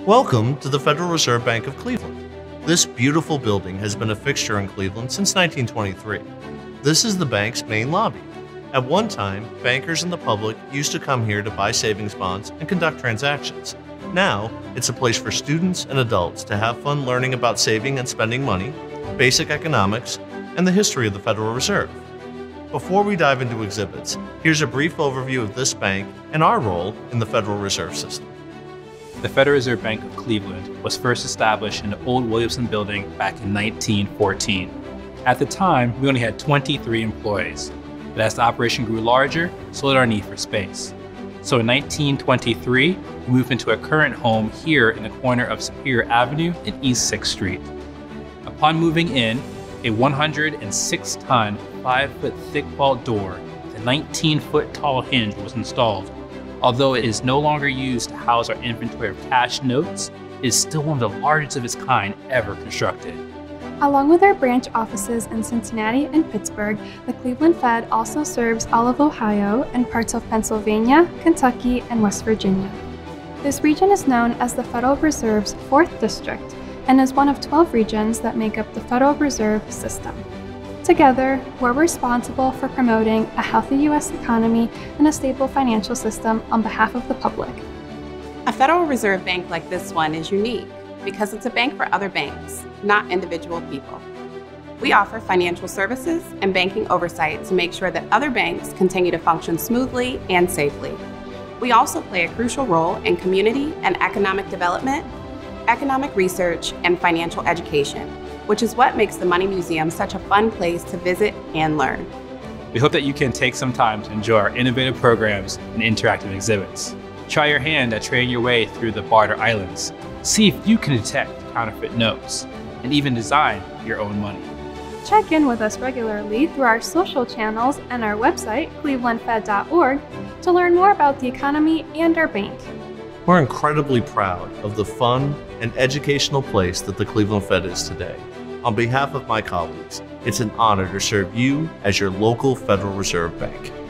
Welcome to the Federal Reserve Bank of Cleveland. This beautiful building has been a fixture in Cleveland since 1923. This is the bank's main lobby. At one time, bankers and the public used to come here to buy savings bonds and conduct transactions. Now, it's a place for students and adults to have fun learning about saving and spending money, basic economics, and the history of the Federal Reserve. Before we dive into exhibits, here's a brief overview of this bank and our role in the Federal Reserve System. The Federal Reserve Bank of Cleveland was first established in the old Williamson building back in 1914. At the time, we only had 23 employees, but as the operation grew larger, so did our need for space. So in 1923, we moved into a current home here in the corner of Superior Avenue and East 6th Street. Upon moving in, a 106-ton, 5-foot thick vault door with a 19-foot tall hinge was installed. Although it is no longer used to house our inventory of cash notes, it is still one of the largest of its kind ever constructed. Along with our branch offices in Cincinnati and Pittsburgh, the Cleveland Fed also serves all of Ohio and parts of Pennsylvania, Kentucky, and West Virginia. This region is known as the Federal Reserve's 4th District and is one of 12 regions that make up the Federal Reserve System. Together, we're responsible for promoting a healthy U.S. economy and a stable financial system on behalf of the public. A Federal Reserve Bank like this one is unique because it's a bank for other banks, not individual people. We offer financial services and banking oversight to make sure that other banks continue to function smoothly and safely. We also play a crucial role in community and economic development, economic research, and financial education, which is what makes the Money Museum such a fun place to visit and learn. We hope that you can take some time to enjoy our innovative programs and interactive exhibits. Try your hand at trading your way through the barter islands. See if you can detect counterfeit notes, and even design your own money. Check in with us regularly through our social channels and our website, clevelandfed.org, to learn more about the economy and our bank. We're incredibly proud of the fun and educational place that the Cleveland Fed is today. On behalf of my colleagues, it's an honor to serve you as your local Federal Reserve Bank.